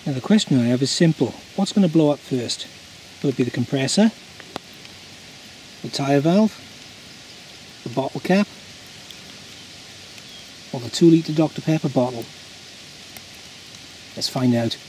Now the question I have is simple. What's going to blow up first? Will it be the compressor, the tyre valve, the bottle cap, or the 2-litre Dr Pepper bottle? Let's find out.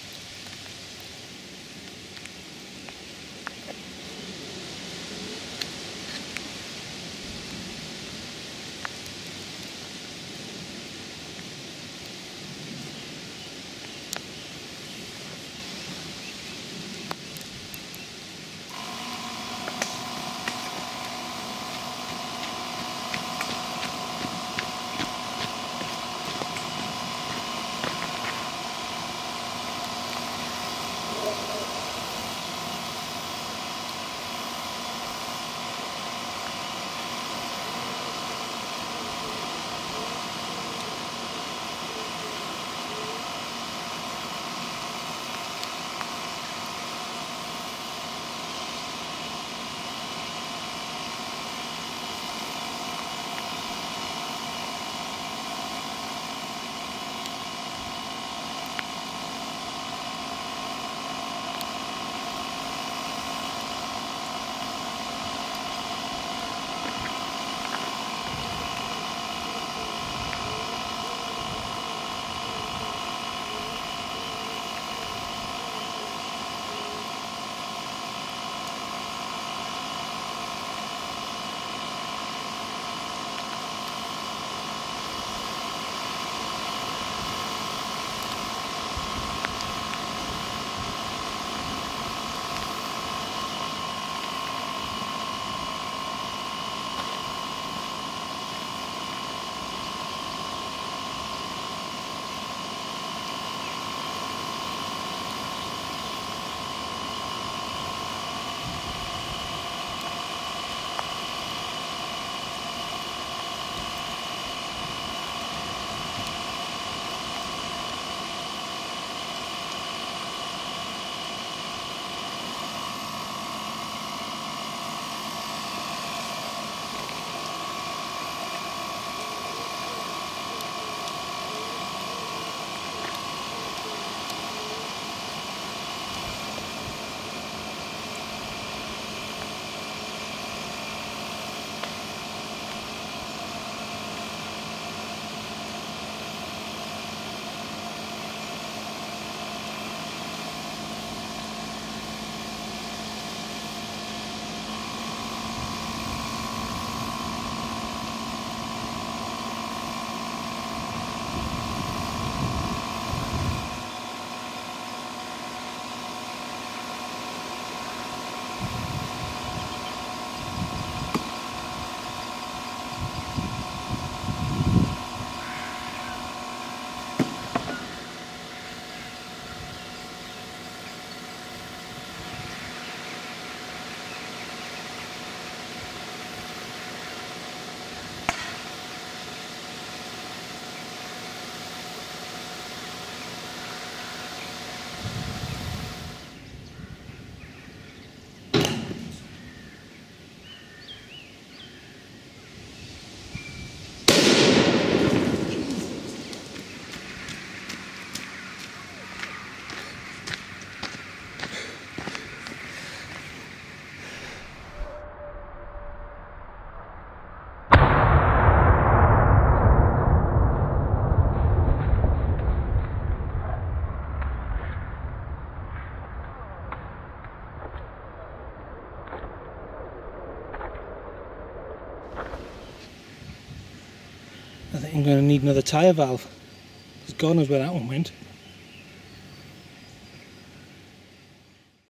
I think I'm going to need another tyre valve, because God knows where that one went.